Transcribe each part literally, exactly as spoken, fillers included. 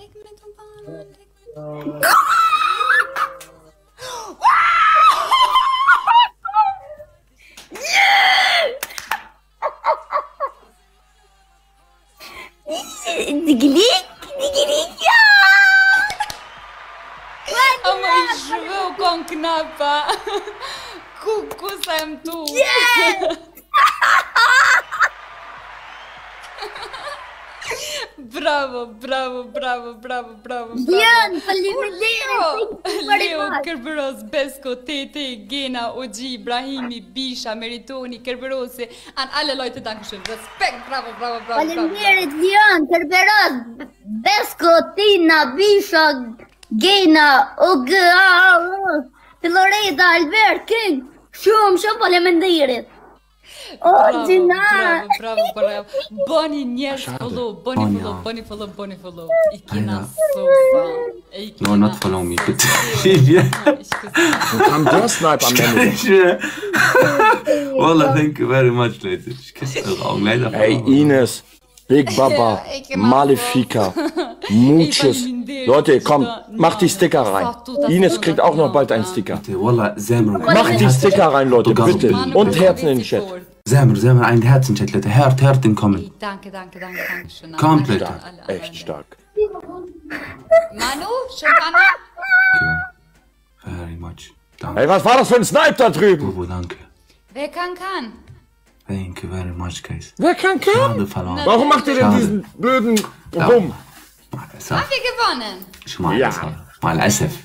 Leg me të banë, leg me të Digilik, digilik, ja! Ama i shveu kon knapa. Ku, ku sa em tu? Bravo, bravo, bravo, bravo, bravo. Dian, faleminderit. Leo, Kerberos, Besko, Tete, Gena, Oji, Ibrahimi, Bisha, Meritoni, Kerberose, an alle Leute, Dankeschön. Respekt, bravo, bravo, bravo. Faleminderit Dian, Kerberos, Besko, Tina, Bisha, Gena, og Florida, Albert, King. Shumë, shumë faleminderit. Bravo, bravo, bravo, bravo. Bëni njerëz follow, bëni follow, bëni follow, bëni follow. I kena sofa. No, not follow me, bitte. I'm just snipe am Ende. Wallah, thank you very much, Leute. Ich küsse eure Augen, leider. Hey, Ines, Big Baba, Malefica, Muchos. Leute, komm, mach die Sticker rein. Ines kriegt auch noch bald einen Sticker. Wallah, Semmer. Mach die Sticker rein, Leute, bitte. Und Herzen in den Chat. Semmer, Semmer, ein Herz in den Chat, Leute. Hört, hört den Kommen. Danke, danke, danke, danke schön. Komplett. Echt stark. Manu, Champagner? Very much. Danke. Hey, was war das für ein Snipe da drüben? Bobo, danke. Wer kann, kann. Thank you very much, guys. Wer kann, kann? Schade verloren. Warum macht ihr denn Schade. diesen blöden Bumm? Haben wir gewonnen? Schmal, Ja. Mal S F.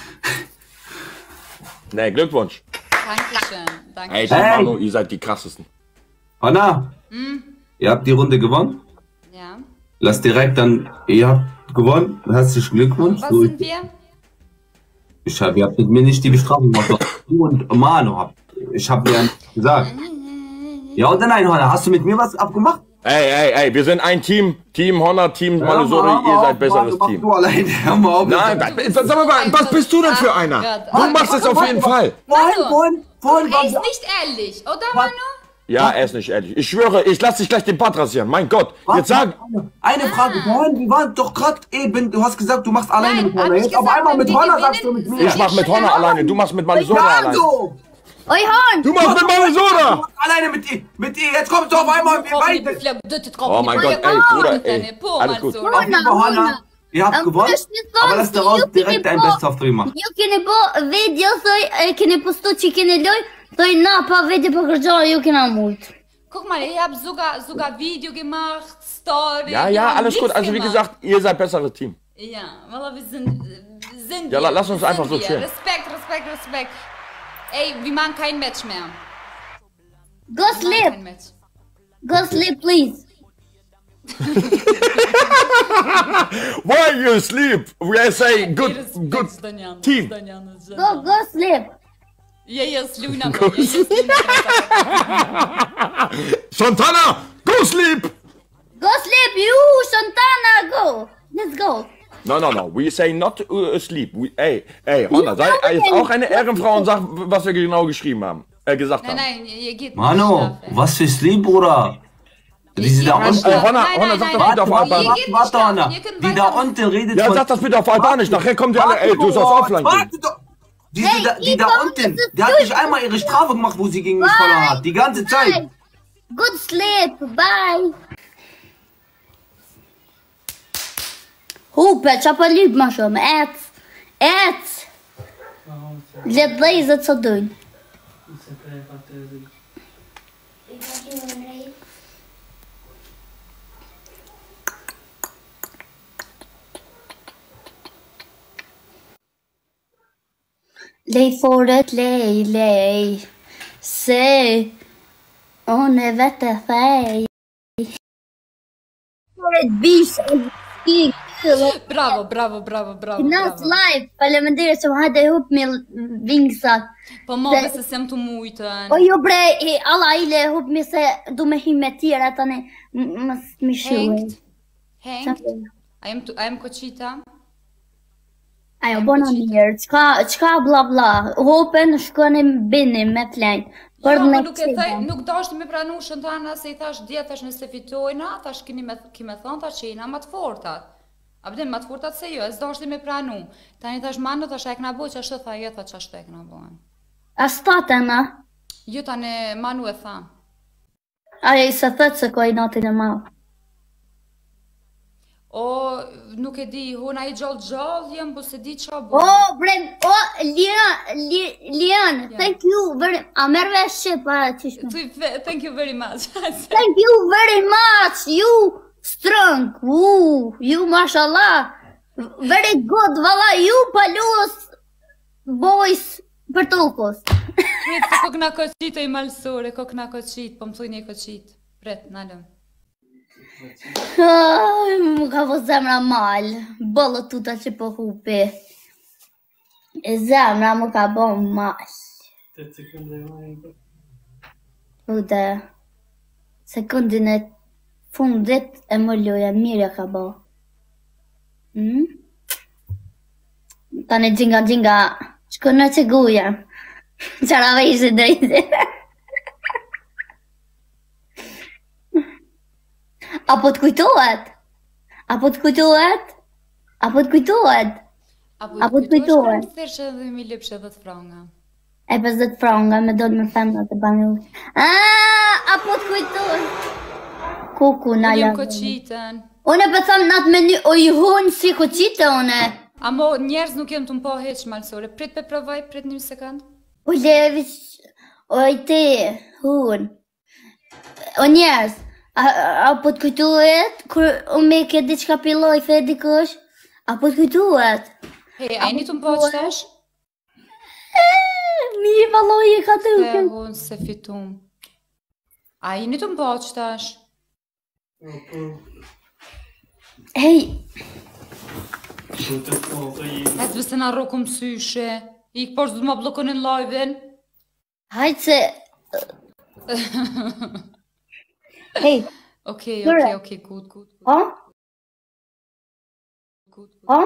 Nee, Glückwunsch. Dankeschön, Ey, danke. Hey. Manu, ihr seid die krassesten. Anna, ihr habt die Runde gewonnen. Ja. Lass direkt dann, ihr habt gewonnen. Herzlichen Glückwunsch. Was Du- sind wir? Ich hab, ihr habt mit mir nicht die Bestrafung gemacht, doch du und Manu habt. Ich hab dir nicht gesagt. Ja oder nein, Hanna? Hast du mit mir was abgemacht? Ey, ey, ey, wir sind ein Team. Team Honor, Team Malusori, ihr seid besseres Mach Team. du alleine. Hör mal auf. Nein, was, sag mal, was bist du denn für einer? Du machst es auf jeden Fall. Vorhin, vorhin, vorhin Er war ist nicht ehrlich, oder Manu? Ja, er ist nicht ehrlich. Ich schwöre, ich lass dich gleich den Bart rasieren. Mein Gott, jetzt sag... Eine Frage, vorhin, wir waren doch gerade eben, du hast gesagt, du machst alleine Nein, mit hab Honor. ich Jetzt auf gesagt, einmal wenn mit wir Honor gewinnen, sagst du mit mir. Ich mach mit Honor alleine, du machst mit Malusori Ja, alleine. so. Oi, Horn! Du machst mit Malusori! Alleine mit ihr, mit ihr. Jetzt kommst du auf einmal, wir beide. Oh mein Gott, ey, Bruder, ey. Alles gut. Auf jeden Fall, Honor, ihr habt gewonnen. Aber lass daraus direkt ein Best of three machen. Ju keni bo video, thoj, e keni postu që keni loj, thoj na pa video për kërgjohë, ju kena mult. Guck mal, ich habe sogar, sogar Video gemacht, Story. Ja, wir ja, haben alles gut. nichts Also wie gemacht. gesagt, ihr seid besseres Team. Ja, wallah, wir sind, sind Ja, wir, lass uns sind einfach so wir. chillen. Respekt, Respekt, Respekt. Ey, wir machen kein Match mehr. Go Wir machen sleep, kein Match. go sleep, please. While you sleep, we say good, Respekt, good Zdanyan, team. Zdanyan, Go, go sleep. Ja, ja, Sluna, ja, ja, Sluna. Santana, go sleep! Go sleep, you, Santana, go. Let's go. No, no, no, we say not uh, sleep. We, ey, ey, Honor, sei Ja, jetzt okay. auch eine Ehrenfrau und sag, was wir genau geschrieben haben. Äh, gesagt Nein, haben. nein, ihr geht nicht Mano, schlafen. was für Sleep, Bruder? Die sind da Ihr unten. schlafen. Honor, Nein, Honor, nein, sag nein, doch bitte nein, auf ihr Albanisch. geht nicht Warte, schlafen, Anna. ihr könnt Die da weiter- unten redet Ja, von... sag das bitte auf Albanisch. Nachher kommt ihr alle, ey, du sollst offline gehen. Warte doch. Diese, Hey, da, die ihr da kommt, unten, das ist die hat nicht einmal ihre Strafe gemacht, wo sie gegen mich verloren hat. Die ganze Zeit. Good sleep, bye. Hupe, qa pa lyp ma shumë, ec, ec. Let dhejzët së dojnë. Lej foret, lej, lej, se unë e vete thej. Foret bish, e Bravo, bravo, bravo, bravo, Nas bravo. live, faleminderit që më hajde hup me vingsat. Po mo Se- se sem të mujtën. O jo bre, e, alla ile hup me se du me him me tjera tani, m- mës mi shuhe. Hengt. Hengt. A jem, tu- a jem koqita? Ajo, bona mirë, qka, qka bla bla, hupen shkoni bini me plejnë. Për Jo, me po nuk e thej, qita. nuk dashti me pranu Shëntana se i thash dje thash nëse fitojna, thash keni me ki me thon tash që jena më të fortat. A përdin, ma të furtat se jo, e s'do është me pranu. Tani tash manë, tash e këna bo, që ashtë të tha jetë, që ashtë e këna bo. A s'tate na? Jo, tani manu e tha. Aja i se thëtë se ko i natin e ma. O, nuk e di, hona i gjallë gjallë, jem, po se di qa bo. O, bre, o, Lian, Lian, thank you very, a merve shqip, a qishme. Thank you very much. Thank you very much, you strong, woo, you mashallah, very good, valla, you palus, boys, për tukos. Pret, se kokna koqit e i malsore, kokna koqit, po më thuj një koqit. Pret, nalëm. Më ka po zemra mal, bëllët tuta që po hupi. E zemra më ka bo mal. Ude, sekundin e fundit e më loja, mirë ka bo. Mm? Tani gjinga gjinga, shko në që guja. Qara vejshë drejti. Apo të kujtohet? Apo të kujtohet? Apo të kujtohet? Apo të kujtohet? Apo të thërshë edhe mi lipshë dhe të franga. E pesëdhjetë franga, me do të më femna të bani u. Aaaa, apo të kujtohet? Kuku, na janë. Unë jem koqitën. Une për thamë natë me një, o i hunë si koqitë, une. Amo, njerës nuk jem të më po heq malsore. Prit për provaj, prit një sekund. O levish, o i te, hunë. O njerës. Apo të kujtuhet, kur u me ke diqka piloj fe dikush, apo të kujtuhet. Hej, a i një të më po qëtash? Mirë valoj e ka të uke. Fe unë se fitum. A i një të më po qëtash? Hej. E të vëse nga roku më syshe, i këpër zë të më blokonin live-in. Hajtë se... Hej. Okej, okej, okej, good, good. Ha? Good, good. Ha?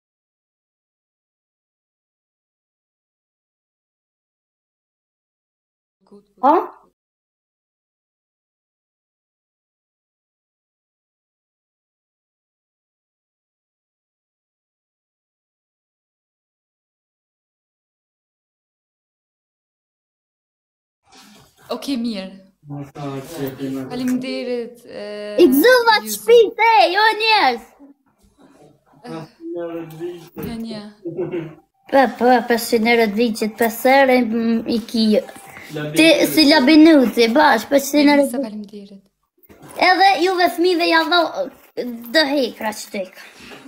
Good, good. Ha? Okej, mirë. Faleminderit. I gëzuva të shpite, jo njerës. Ja, një. Për, për, pesë njerët vicit, pesere i kijë. Ti si labinuti, bash, pesë njerët. Faleminderit. Edhe juve fmive ja dho dë hekra që tek.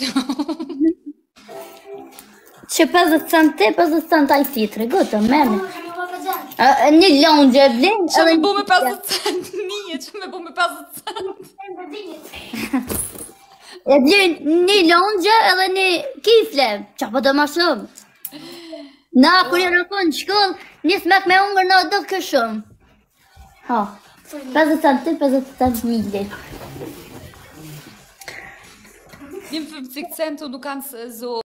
Që pesëdhjetë cent ti, pesëdhjetë cent aj fitre, gëtë, meni. Një lonë gjë blinë. Që me bu me pesëdhjetë cent, një, që me bu me pesëdhjetë cent. E blinë një lonë gjë edhe një kifle, që po të ma shumë. Na, kur e rëkon në shkollë, një smek me ungër në do kë shumë. Ha, pesëdhjetë cent ti, pesëdhjetë cent mili. Një më fëmë cikë centu nuk kanë zo.